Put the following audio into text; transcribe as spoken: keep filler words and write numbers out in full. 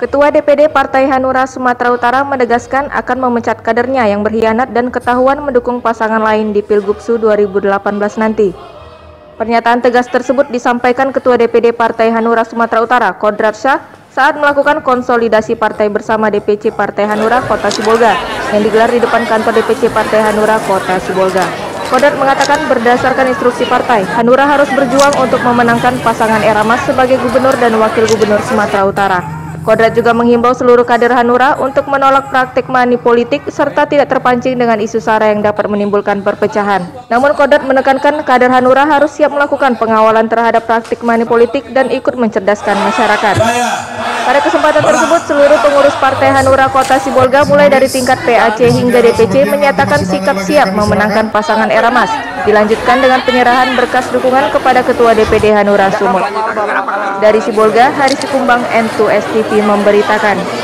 Ketua D P D Partai Hanura Sumatera Utara menegaskan akan memecat kadernya yang berkhianat dan ketahuan mendukung pasangan lain di Pilgubsu dua ribu delapan belas nanti. Pernyataan tegas tersebut disampaikan Ketua D P D Partai Hanura Sumatera Utara, Kodrat Syah, saat melakukan konsolidasi partai bersama D P C Partai Hanura Kota Sibolga yang digelar di depan kantor D P C Partai Hanura Kota Sibolga. Kodrat mengatakan berdasarkan instruksi partai, Hanura harus berjuang untuk memenangkan pasangan Era Mas sebagai gubernur dan wakil gubernur Sumatera Utara. Kodrat juga menghimbau seluruh kader Hanura untuk menolak praktik money politik serta tidak terpancing dengan isu SARA yang dapat menimbulkan perpecahan. Namun Kodrat menekankan kader Hanura harus siap melakukan pengawalan terhadap praktik money politik dan ikut mencerdaskan masyarakat. Pada kesempatan tersebut, seluruh pengurus Partai Hanura Kota Sibolga mulai dari tingkat P A C hingga D P C menyatakan sikap siap memenangkan pasangan Era Mas. Dilanjutkan dengan penyerahan berkas dukungan kepada Ketua D P D Hanura Sumut. Dari Sibolga, Haris Kumbang, N dua S T V memberitakan.